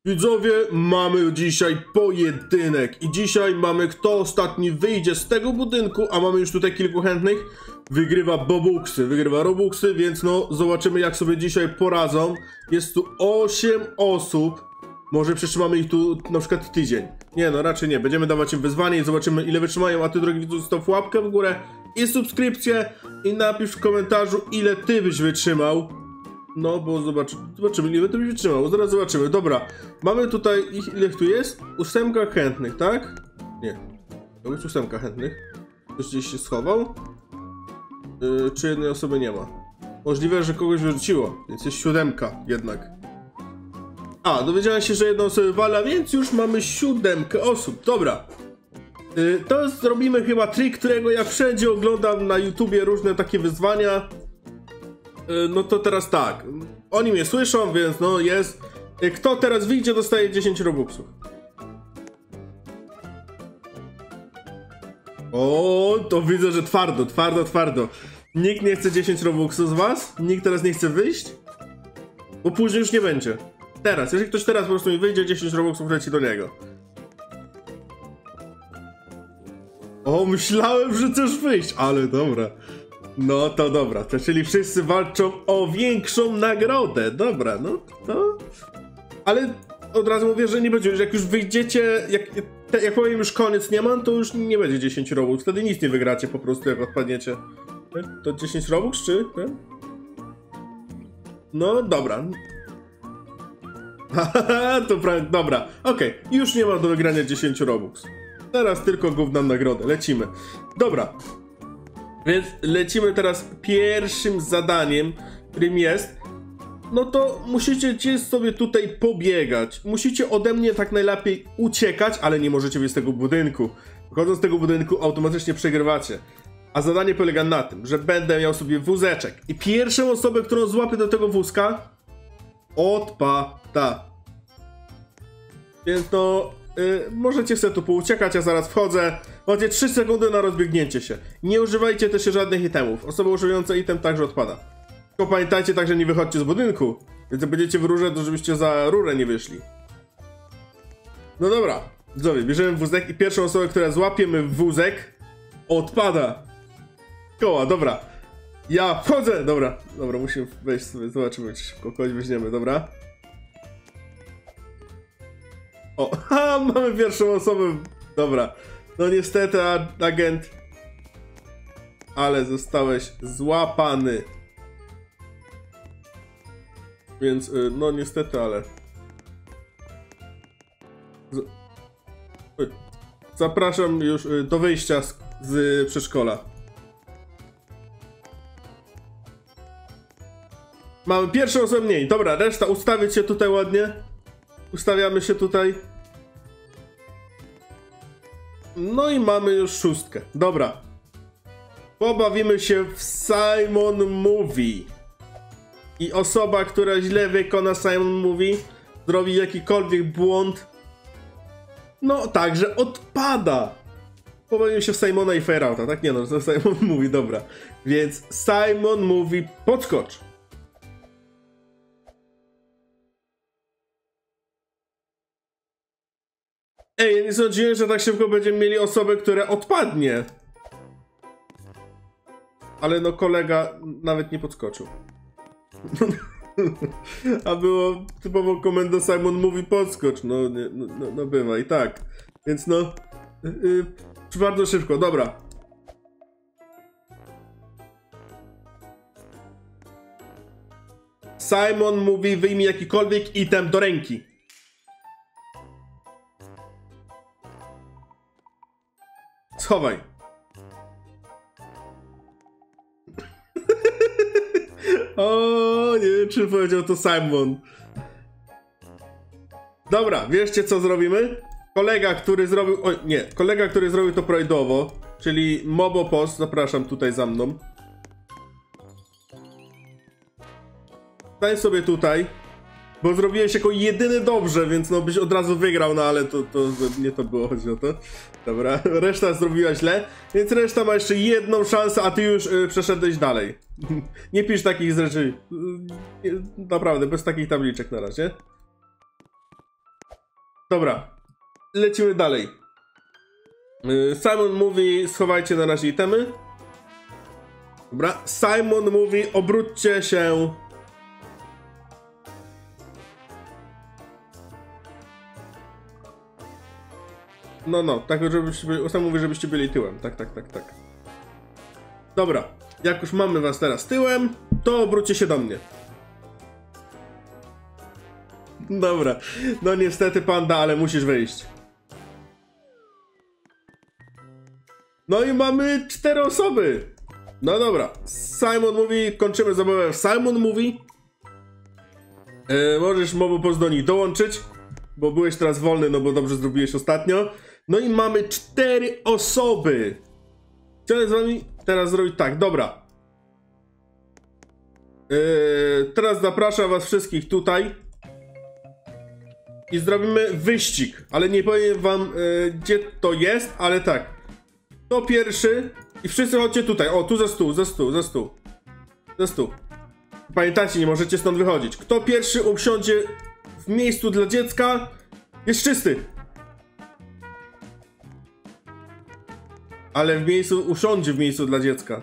Widzowie, mamy dzisiaj pojedynek i dzisiaj mamy kto ostatni wyjdzie z tego budynku, a mamy już tutaj kilku chętnych. Wygrywa Bobuksy, wygrywa Robuxy, więc no zobaczymy jak sobie dzisiaj poradzą. Jest tu 8 osób, może przetrzymamy ich tu na przykład tydzień. Nie no, raczej nie, będziemy dawać im wyzwanie i zobaczymy ile wytrzymają, a ty drogi widzu zostaw łapkę w górę i subskrypcję i napisz w komentarzu ile ty byś wytrzymał. No, bo zobaczymy, ile to byś wytrzymał, zaraz zobaczymy. Dobra, mamy tutaj ile tu jest? 8 chętnych, tak? Nie, to jest 8 chętnych. Ktoś gdzieś się schował? Czy jednej osoby nie ma? Możliwe, że kogoś wyrzuciło, więc jest 7 jednak. A, dowiedziałem się, że jedna osoba wala, więc już mamy 7 osób, dobra. To zrobimy chyba trik, którego ja wszędzie oglądam na YouTubie, różne takie wyzwania. No to teraz tak, oni mnie słyszą, więc no jest. Kto teraz wyjdzie, dostaje 10 robuxów. O, to widzę, że twardo. Nikt nie chce 10 robuxów z was? Nikt teraz nie chce wyjść? Bo później już nie będzie. Teraz, jeżeli ktoś teraz po prostu mi wyjdzie, 10 robuxów leci do niego. O, myślałem, że chcesz wyjść, ale dobra. No to dobra, to czyli wszyscy walczą o większą nagrodę. Dobra, no to... Ale od razu mówię, że nie będzie, że jak już wyjdziecie, jak powiem już koniec nie mam, to już nie będzie 10 robux. Wtedy nic nie wygracie po prostu, jak odpadniecie. To 10 robux, czy? No dobra. To prawie, dobra, okej, już nie ma do wygrania 10 robux. Teraz tylko główna nagroda, lecimy. Dobra. Więc lecimy teraz pierwszym zadaniem, którym jest, no to musicie gdzieś sobie tutaj pobiegać. Musicie ode mnie tak najlepiej uciekać, ale nie możecie wyjść z tego budynku. Wychodząc z tego budynku automatycznie przegrywacie. A zadanie polega na tym, że będę miał sobie wózeczek i pierwszą osobę, którą złapię do tego wózka, odpada. Więc no... możecie sobie tu pouciekać, ja zaraz wchodzę. Macie 3 sekundy na rozbiegnięcie się. Nie używajcie też żadnych itemów. Osoba używająca item także odpada. Tylko pamiętajcie także, nie wychodźcie z budynku. Więc jak będziecie w rurze, to żebyście za rurę nie wyszli. No dobra, widzowie, bierzemy wózek i pierwszą osobę, która złapiemy wózek, odpada. Koła, dobra. Ja wchodzę! Dobra, musimy wejść sobie, zobaczymy, czy szybko kogoś weźmiemy, dobra. O, mamy pierwszą osobę. Dobra. No niestety, agent. Ale zostałeś złapany. Więc, no niestety, ale... Zapraszam już do wyjścia z przedszkola. Mamy pierwszą osobę mniej. Dobra, reszta ustawić się tutaj ładnie. Ustawiamy się tutaj. No i mamy już 6. Dobra. Pobawimy się w Simon Movie. I osoba, która źle wykona Simon Movie, zrobi jakikolwiek błąd, no także odpada. Pobawimy się w Simona i Fairouta, tak? Nie no, to Simon Movie, dobra. Więc Simon Movie, podskocz. Ej, ja nie sądziłem, że tak szybko będziemy mieli osobę, która odpadnie. Ale no kolega nawet nie podskoczył. A było typowo komenda Simon mówi podskocz. No, nie, no bywa i tak. Więc no... bardzo szybko, dobra. Simon mówi wyjmij jakikolwiek item do ręki. Schowaj. O, nie wiem, czy powiedział to Simon. Dobra, wieszcie co zrobimy? Kolega, który zrobił... Oj, nie. Kolega, który zrobił to prawidłowo, czyli Mobopost, zapraszam tutaj za mną. Stań sobie tutaj. Bo zrobiłeś jako jedyny dobrze, więc no byś od razu wygrał, no ale to nie to było, chodzi o to. Dobra, reszta zrobiła źle, więc reszta ma jeszcze jedną szansę, a ty już przeszedłeś dalej. Nie pisz takich rzeczy. Naprawdę, bez takich tabliczek na razie. Dobra, lecimy dalej. Simon mówi, schowajcie na razie itemy. Dobra, Simon mówi, obróćcie się. No, tak, żebyście byli, Sam mówi, żebyście byli tyłem. Tak. Dobra, jak już mamy was teraz tyłem, to obróćcie się do mnie. Dobra, no niestety panda, ale musisz wyjść. No i mamy 4 osoby. No dobra, Simon mówi, kończymy zabawę. Simon mówi, możesz mobu do nich dołączyć, bo byłeś teraz wolny, no bo dobrze zrobiłeś ostatnio. No i mamy 4 osoby. Chciałem z wami teraz zrobić tak, dobra. Teraz zapraszam was wszystkich tutaj i zrobimy wyścig, ale nie powiem wam gdzie to jest, ale tak. To pierwszy i wszyscy chodźcie tutaj, o tu za stół. Pamiętajcie, nie możecie stąd wychodzić. Kto pierwszy usiądzie w miejscu dla dziecka, jest czysty. Ale usiądzie w miejscu dla dziecka.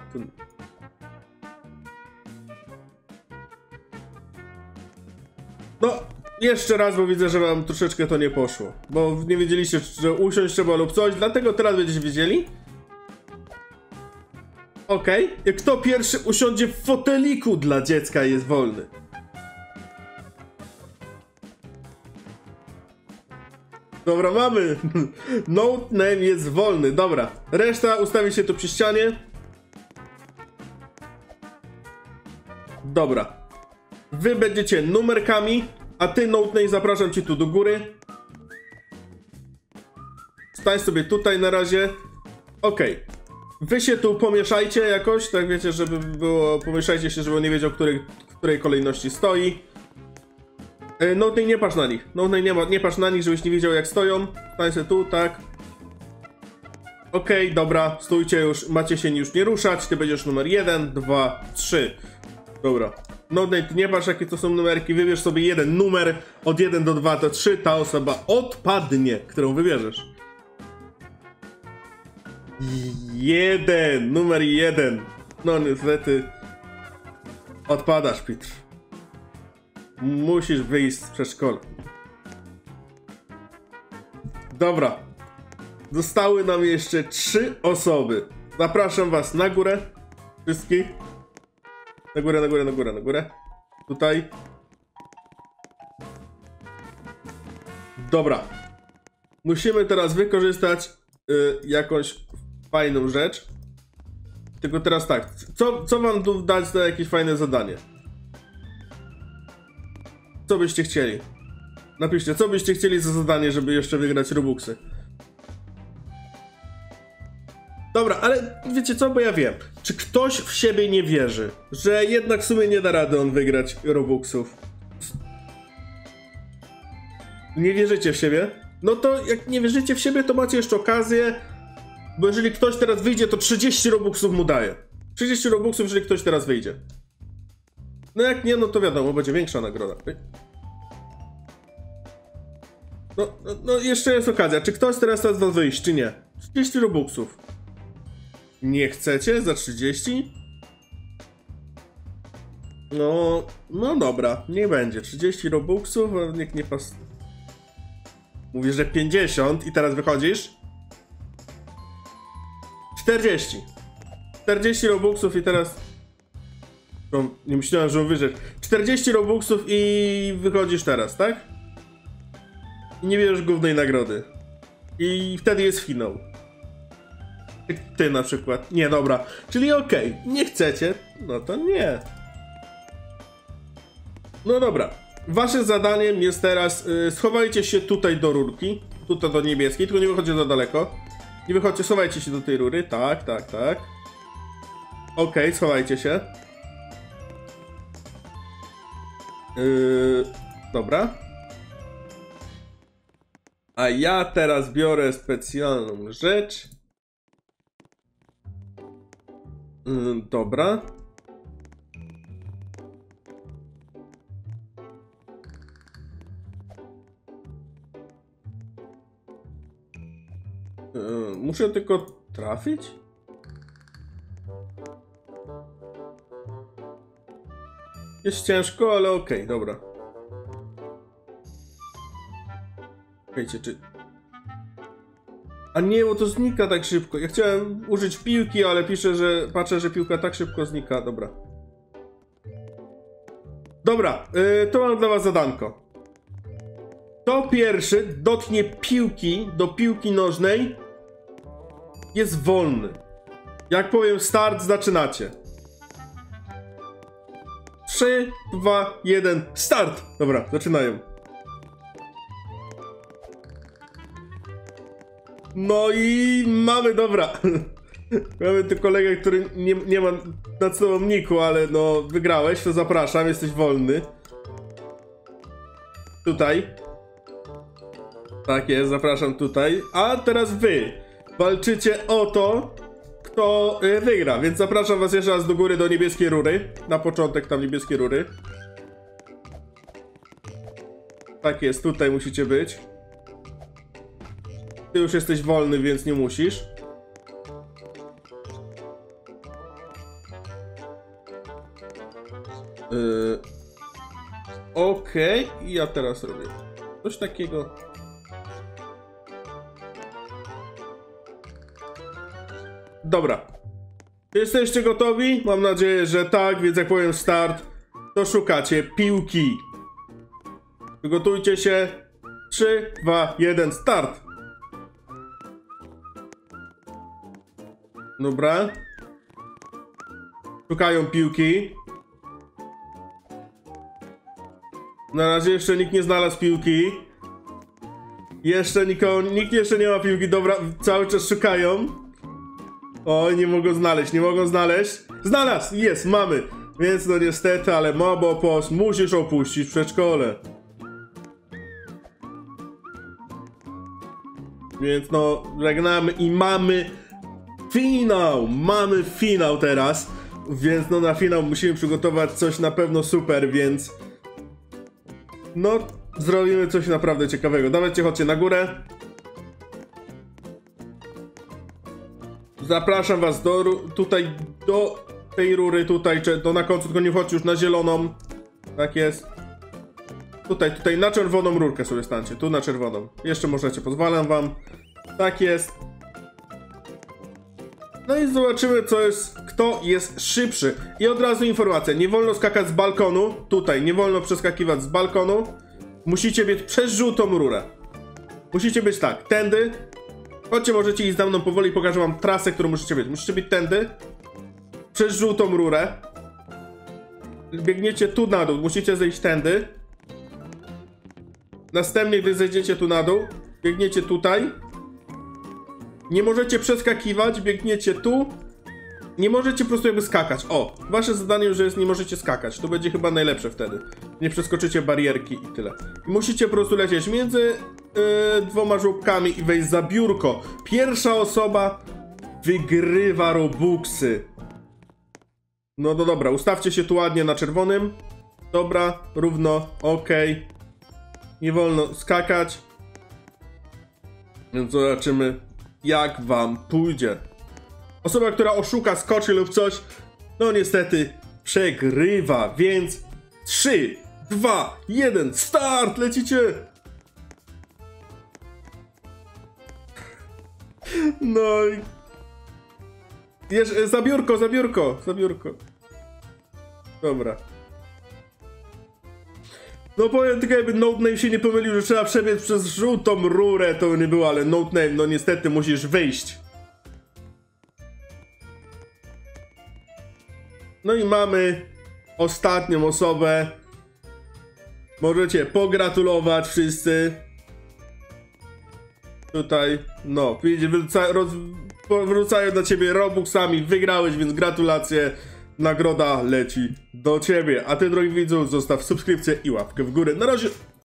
No, jeszcze raz, bo widzę, że wam troszeczkę to nie poszło. Bo nie wiedzieliście, że usiąść trzeba lub coś, dlatego teraz będziecie wiedzieli. Okej. Kto pierwszy usiądzie w foteliku dla dziecka, jest wolny. Dobra, mamy. Note name jest wolny. Dobra. Reszta ustawi się tu przy ścianie. Dobra. Wy będziecie numerkami, a ty, Note name, zapraszam cię tu do góry. Stań sobie tutaj na razie. Okej. Wy się tu pomieszajcie jakoś, tak wiecie, żeby było... Pomieszajcie się, żeby on nie wiedział, w której kolejności stoi. Note nie patrz na nich. Note nie patrz na nich, żebyś nie wiedział jak stoją. Stań sobie tu, tak. Okej, dobra, stójcie już. Macie się już nie ruszać. Ty będziesz numer 1, 2, 3. Dobra. Note ty nie patrz jakie to są numerki. Wybierz sobie jeden numer. Od 1 do 2 do 3. Ta osoba odpadnie, którą wybierzesz. 1. Numer 1. No niestety. Odpadasz, Peter. Musisz wyjść z przedszkola. Dobra. Zostały nam jeszcze 3 osoby. Zapraszam was na górę. Wszystkich. Na górę. Tutaj. Dobra. Musimy teraz wykorzystać jakąś fajną rzecz. Tylko teraz tak. Co wam tu dać za jakieś fajne zadanie? Co byście chcieli? Napiszcie, co byście chcieli za zadanie, żeby jeszcze wygrać Robuxy. Dobra, ale wiecie co, bo ja wiem. Czy ktoś w siebie nie wierzy, że jednak w sumie nie da rady on wygrać Robuxów? Nie wierzycie w siebie? No to jak nie wierzycie w siebie, to macie jeszcze okazję, bo jeżeli ktoś teraz wyjdzie, to 30 Robuxów mu daje. 30 Robuxów, jeżeli ktoś teraz wyjdzie. No jak nie, no to wiadomo, będzie większa nagroda. No jeszcze jest okazja. Czy ktoś teraz z was wyjść, czy nie? 30 Robuxów. Nie chcecie za 30? No dobra, nie będzie. 30 Robuxów, a nikt nie pas... Mówisz, że 50 i teraz wychodzisz? 40. 40 Robuxów i teraz... Nie myślałem, że on wyżej. 40 Robuxów i wychodzisz teraz, tak? I nie bierzesz głównej nagrody. I wtedy jest finał. Ty na przykład. Nie, dobra. Czyli okej, nie chcecie, no to nie. No dobra. Waszym zadaniem jest teraz schowajcie się tutaj do rurki. Tutaj do niebieskiej, tylko nie wychodźcie za daleko. Nie wychodźcie, schowajcie się do tej rury. Tak. Okej, schowajcie się. Dobra. A ja teraz biorę specjalną rzecz. Dobra. Muszę tylko trafić? Jest ciężko, ale okej, dobra. Wiecie, czy... A nie, bo to znika tak szybko. Ja chciałem użyć piłki, ale patrzę, że piłka tak szybko znika. Dobra. Dobra, to mam dla was zadanko. Kto pierwszy dotknie piłki do piłki nożnej, jest wolny. Jak powiem start, zaczynacie. 3, 2, 1, start! Dobra, zaczynają. No i mamy, dobra. Mamy tu kolegę, który nie ma nad sobą niku, ale no wygrałeś, to zapraszam, jesteś wolny. Tutaj. Tak jest, zapraszam tutaj. A teraz wy walczycie o to, kto wygra, więc zapraszam was jeszcze raz do góry, do niebieskiej rury. Na początek tam niebieskie rury. Tak jest, tutaj musicie być. Ty już jesteś wolny, więc nie musisz. Okej, i ja teraz robię coś takiego. Dobra. Jesteście gotowi? Mam nadzieję, że tak, więc jak powiem start, to szukacie piłki. Przygotujcie się. 3, 2, 1, start. Dobra. Szukają piłki. Na razie jeszcze nikt nie znalazł piłki. Nikt jeszcze nie ma piłki. Dobra, cały czas szukają. Oj, nie mogą znaleźć, nie mogą znaleźć. Znalazł! Jest, mamy. Więc no niestety, ale Mobopos, musisz opuścić przedszkole. Więc no, żegnamy i mamy finał! Mamy finał teraz. Więc no na finał musimy przygotować coś na pewno super, więc... No, zrobimy coś naprawdę ciekawego. Dawajcie, chodźcie na górę. Zapraszam was do tej rury tutaj, czy na końcu, tylko nie wchodźcie już na zieloną. Tak jest. Tutaj, na czerwoną rurkę sobie stańcie. Tu na czerwoną. Jeszcze możecie, pozwalam wam. Tak jest. No i zobaczymy, kto jest szybszy. I od razu informacja, nie wolno skakać z balkonu. Tutaj, nie wolno przeskakiwać z balkonu. Musicie biec przez żółtą rurę. Musicie być tak, tędy. Chodźcie, możecie iść za mną powoli, pokażę wam trasę, którą musicie biec. Musicie być tędy. Przez żółtą rurę. Biegniecie tu na dół, musicie zejść tędy. Następnie, gdy zejdziecie tu na dół, biegniecie tutaj. Nie możecie przeskakiwać, biegniecie tu. Nie możecie po prostu jakby skakać. O, wasze zadanie już jest, nie możecie skakać. To będzie chyba najlepsze wtedy. Nie przeskoczycie barierki i tyle. Musicie po prostu lecieć między dwoma żłobkami i wejść za biurko. Pierwsza osoba wygrywa robuxy. No dobra, ustawcie się tu ładnie na czerwonym. Dobra, równo, okej. Nie wolno skakać. Więc zobaczymy, jak wam pójdzie. Osoba, która oszuka, skoczy lub coś, no niestety przegrywa, więc 3, 2, 1, start! Lecicie! No i... Za biurko, za biurko, za biurko. Dobra. No powiem tylko, jakby Notename się nie pomylił, że trzeba przebiec przez żółtą rurę, to nie było, ale Notename, no niestety musisz wyjść. No i mamy ostatnią osobę. Możecie pogratulować wszyscy. Tutaj, no, widzicie, wrzucają do ciebie robuxami, wygrałeś, więc gratulacje. Nagroda leci do ciebie. A ty, drogi widzu, zostaw subskrypcję i łapkę w górę. Na razie!